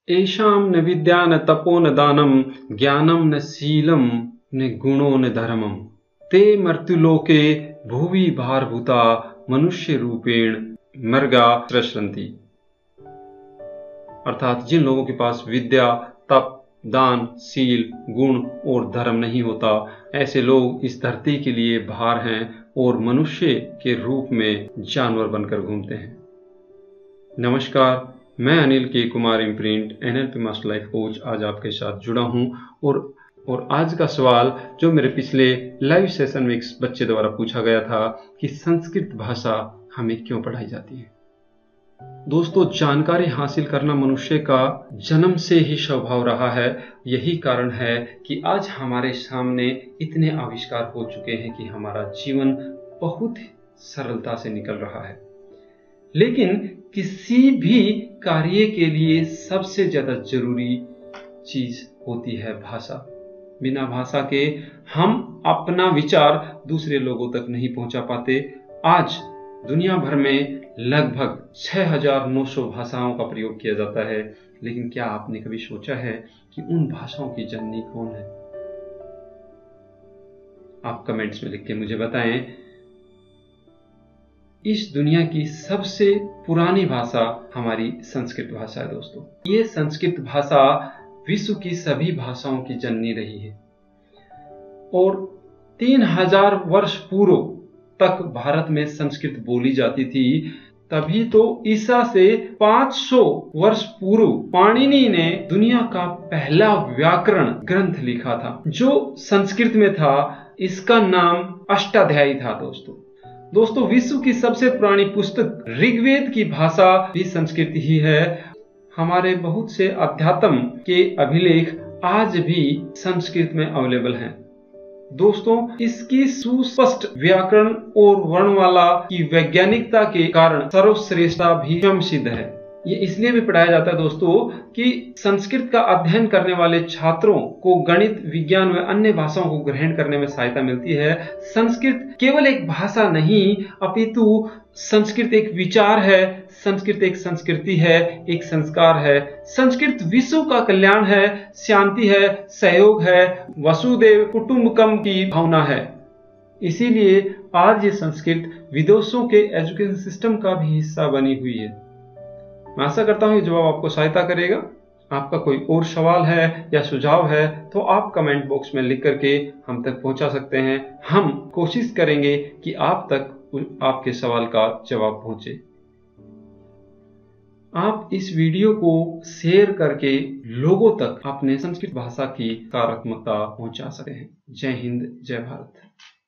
येषां न विद्या न तपो न दानं ज्ञानं न शीलं न गुणो न धर्मं ते मर्त्युलोके भुवि भारभूता मनुष्य रूपेण मर्गा सृष्टन्ति। अर्थात जिन लोगों के पास विद्या, तप, दान, शील, गुण और धर्म नहीं होता, ऐसे लोग इस धरती के लिए भार हैं और मनुष्य के रूप में जानवर बनकर घूमते हैं। नमस्कार, मैं Anil K Kumar imprint NLP master life coach आज आपके साथ जुड़ा हूं और आज का सवाल जो मेरे पिछले लाइव सेशन में एक बच्चे द्वारा पूछा गया था कि संस्कृत भाषा हमें क्यों पढ़ाई जाती है। दोस्तों, जानकारी हासिल करना मनुष्य का जन्म से ही स्वभाव रहा है। यही कारण है कि आज हमारे सामने इतने आविष्कार हो चुके हैं कि हमारा जीवन बहुत सरलता से निकल रहा है। लेकिन किसी भी कार्य के लिए सबसे ज्यादा जरूरी चीज होती है भाषा। बिना भाषा के हम अपना विचार दूसरे लोगों तक नहीं पहुंचा पाते। आज दुनिया भर में लगभग 6900 भाषाओं का प्रयोग किया जाता है, लेकिन क्या आपने कभी सोचा है कि उन भाषाओं की जननी कौन है? आप कमेंट्स में लिख के मुझे बताएं। इस दुनिया की सबसे पुरानी भाषा हमारी संस्कृत भाषा है। दोस्तों, ये संस्कृत भाषा विश्व की सभी भाषाओं की जननी रही है और 3000 वर्ष पूर्व तक भारत में संस्कृत बोली जाती थी। तभी तो ईसा से 500 वर्ष पूर्व पाणिनि ने दुनिया का पहला व्याकरण ग्रंथ लिखा था जो संस्कृत में था। इसका नाम अष्टाध्यायी था। दोस्तों, विश्व की सबसे पुरानी पुस्तक ऋग्वेद की भाषा भी संस्कृत ही है। हमारे बहुत से अध्यात्म के अभिलेख आज भी संस्कृत में अवेलेबल हैं। दोस्तों, इसकी सुस्पष्ट व्याकरण और वर्णमाला की वैज्ञानिकता के कारण सर्वश्रेष्ठता भी स्वयं सिद्ध है। ये इसलिए भी पढ़ाया जाता है दोस्तों कि संस्कृत का अध्ययन करने वाले छात्रों को गणित, विज्ञान व अन्य भाषाओं को ग्रहण करने में सहायता मिलती है। संस्कृत केवल एक भाषा नहीं, अपितु संस्कृत एक विचार है, संस्कृत एक संस्कृति है, एक संस्कार है। संस्कृत विश्व का कल्याण है, शांति है, सहयोग है, वसुदेव कुटुंबकम की भावना है। इसीलिए आज ये संस्कृत विदेशों के एजुकेशन सिस्टम का भी हिस्सा बनी हुई है। मैं आशा करता हूं ये जवाब आपको सहायता करेगा। आपका कोई और सवाल है या सुझाव है तो आप कमेंट बॉक्स में लिख करके हम तक पहुंचा सकते हैं। हम कोशिश करेंगे कि आप तक आपके सवाल का जवाब पहुंचे। आप इस वीडियो को शेयर करके लोगों तक अपने संस्कृत भाषा की सकारात्मकता पहुंचा सकते हैं। जय हिंद, जय भारत।